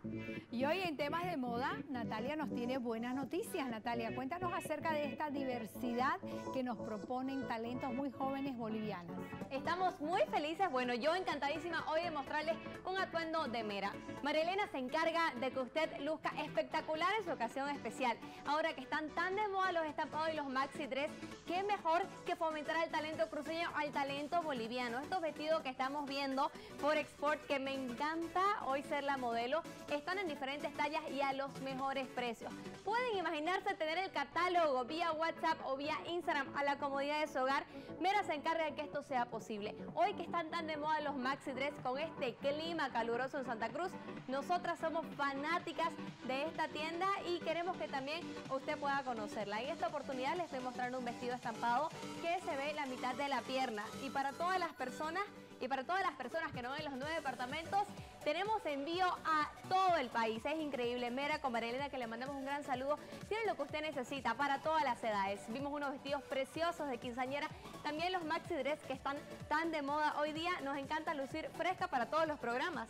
Y hoy en temas de moda, Natalia nos tiene buenas noticias. Natalia, cuéntanos acerca de esta diversidad que nos proponen talentos muy jóvenes bolivianos. Estamos muy felices, bueno, yo encantadísima hoy de mostrarles un atuendo de Mera. María Elena se encarga de que usted luzca espectacular en su ocasión especial. Ahora que están tan de moda los estampados y los maxi dress, qué mejor que fomentar al talento cruceño, al talento boliviano. Estos vestidos que estamos viendo por Export, que me encanta hoy ser la modelo, están en diferentes tallas y a los mejores precios. Pueden imaginarse tener el catálogo vía WhatsApp o vía Instagram a la comodidad de su hogar. Mera se encarga de que esto sea posible. Hoy que están tan de moda los maxi dress con este clima caluroso en Santa Cruz, nosotras somos fanáticas de esta tienda y queremos que también usted pueda conocerla. En esta oportunidad les estoy mostrando un vestido estampado que se ve la mitad de la pierna, y para todas las personas que no ven los 9 departamentos, tenemos envío a todo el país. Es increíble. Mera con María Elena, que le mandamos un gran saludo, tiene lo que usted necesita para todas las edades. Vimos unos vestidos preciosos de quinceañera, también los maxi dress que están tan de moda hoy día. Nos encanta lucir fresca para todos los programas.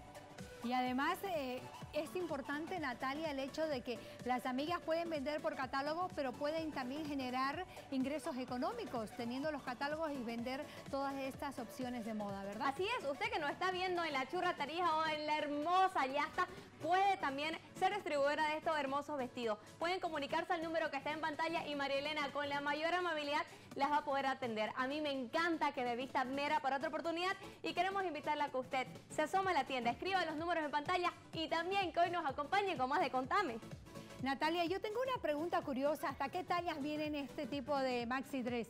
Y además es importante, Natalia, el hecho de que las amigas pueden vender por catálogo, pero pueden también generar ingresos económicos teniendo los catálogos y vender todas estas opciones de moda, ¿verdad? Así es, usted que nos está viendo en la Churra Tarija o en la hermosa Yasta, puede también ser distribuidora de estos hermosos vestidos. Pueden comunicarse al número que está en pantalla y María Elena, con la mayor amabilidad, las va a poder atender. A mí me encanta que me vista Mera para otra oportunidad y queremos invitarla a que usted se asoma a la tienda, escriba los números en pantalla y también que hoy nos acompañe con más de Contame. Natalia, yo tengo una pregunta curiosa. ¿Hasta qué tallas vienen este tipo de maxi dress?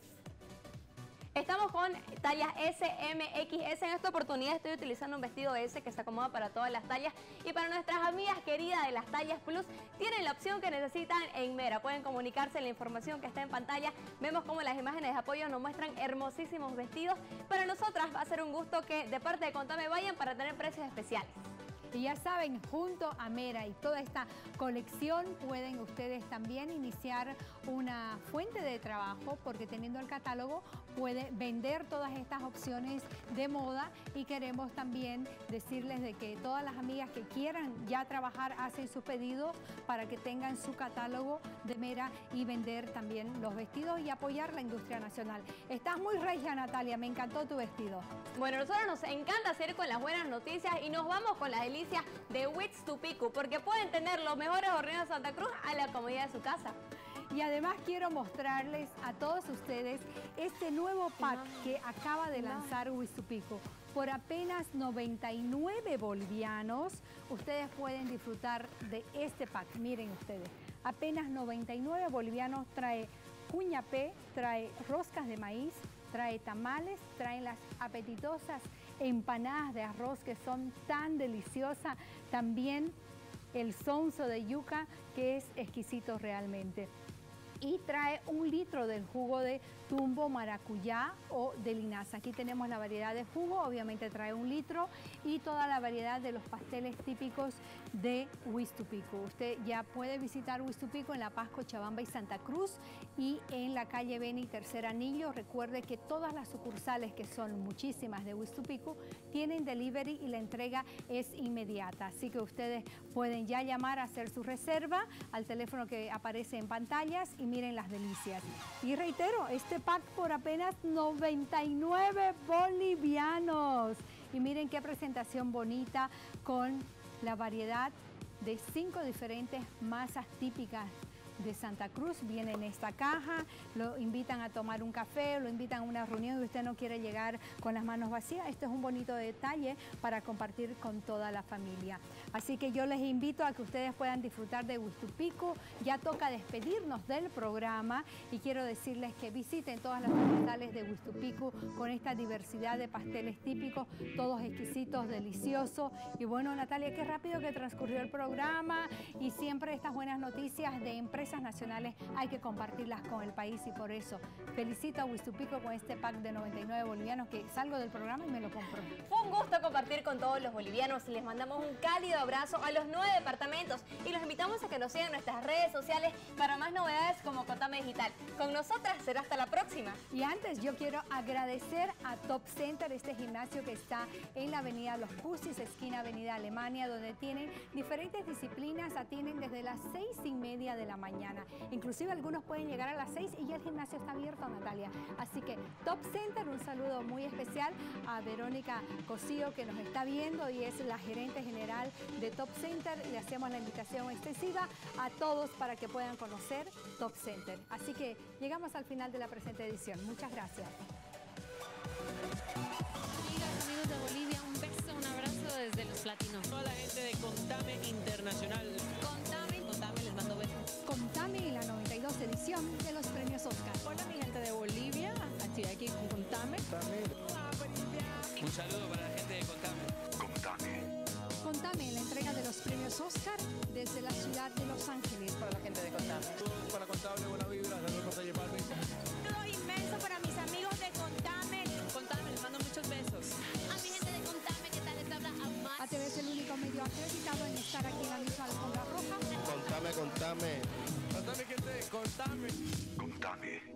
Estamos con tallas S, M, XS. En esta oportunidad estoy utilizando un vestido S que se acomoda para todas las tallas. Y para nuestras amigas queridas de las tallas Plus, tienen la opción que necesitan en Mera. Pueden comunicarse en la información que está en pantalla. Vemos cómo las imágenes de apoyo nos muestran hermosísimos vestidos. Para nosotras va a ser un gusto que de parte de Contame vayan para tener precios especiales. Y ya saben, junto a Mera y toda esta colección pueden ustedes también iniciar una fuente de trabajo, porque teniendo el catálogo puede vender todas estas opciones de moda. Y queremos también decirles de que todas las amigas que quieran ya trabajar hacen sus pedidos para que tengan su catálogo de Mera y vender también los vestidos y apoyar la industria nacional. Estás muy regia, Natalia, me encantó tu vestido. Bueno, a nosotros nos encanta hacer con las buenas noticias y nos vamos con la delicia de Huitzupico, porque pueden tener los mejores horneos de Santa Cruz a la comodidad de su casa. Y además quiero mostrarles a todos ustedes este nuevo pack que acaba de lanzar Huitzupico. Por apenas 99 bolivianos, ustedes pueden disfrutar de este pack. Miren ustedes, apenas 99 bolivianos, trae cuñapé, trae roscas de maíz, trae tamales, trae las apetitosas empanadas de arroz que son tan deliciosas, también el sonso de yuca que es exquisito realmente. Y trae 1 litro del jugo de tumbo, maracuyá o de linaza. Aquí tenemos la variedad de jugo, obviamente trae 1 litro, y toda la variedad de los pasteles típicos de Huitzupico. Usted ya puede visitar Huitzupico en La Paz, Cochabamba y Santa Cruz, y en la calle Beni, Tercer Anillo. Recuerde que todas las sucursales, que son muchísimas de Huitzupico, tienen delivery y la entrega es inmediata. Así que ustedes pueden ya llamar a hacer su reserva al teléfono que aparece en pantallas y miren las delicias. Y reitero, este pack por apenas 99 bolivianos. Y miren qué presentación bonita con la variedad de 5 diferentes masas típicas de Santa Cruz. Viene en esta caja, lo invitan a tomar un café, lo invitan a una reunión y usted no quiere llegar con las manos vacías. Este es un bonito detalle para compartir con toda la familia. Así que yo les invito a que ustedes puedan disfrutar de Huitzupico. Ya toca despedirnos del programa y quiero decirles que visiten todas las sucursales de Huitzupico con esta diversidad de pasteles típicos, todos exquisitos, deliciosos. Y bueno, Natalia, qué rápido que transcurrió el programa, y siempre estas buenas noticias de empresas empresas nacionales hay que compartirlas con el país y por eso felicito a Huistupico con este pack de 99 bolivianos que salgo del programa y me lo compro. Fue un gusto compartir con todos los bolivianos. Les mandamos un cálido abrazo a los 9 departamentos y los invitamos a que nos sigan en nuestras redes sociales para más novedades como Contame Digital. Con nosotras será hasta la próxima. Y antes yo quiero agradecer a Top Center, este gimnasio que está en la avenida Los Pusis, esquina avenida Alemania, donde tienen diferentes disciplinas, atienden desde las 6:30 de la mañana. Inclusive algunos pueden llegar a las 6 y ya el gimnasio está abierto, Natalia. Así que Top Center, un saludo muy especial a Verónica Cosío que nos está viendo y es la gerente general de Top Center. Le hacemos la invitación extensiva a todos para que puedan conocer Top Center. Así que llegamos al final de la presente edición. Muchas gracias. Amigas, amigos de Bolivia, un beso, un abrazo desde Los Platinos. Toda la gente de Contame Internacional. Contame, les mando besos. Contame en la 92 edición de los premios Oscar. Hola mi gente de Bolivia, estoy aquí con Contame. Un saludo para la gente de Contame. Contame en la entrega de los premios Oscar desde la ciudad de Los Ángeles. Para la gente de Contame. Saludos para Contable, buena vibra, saludos para Talle Palme. Saludo inmenso para mis amigos de Contame. Contame, les mando muchos besos. A mi gente de Contame, ¿qué tal? Les habla Amar. ATV es el único medio acreditado en estar aquí en la misma alfombra roja. Contame, gente, contame.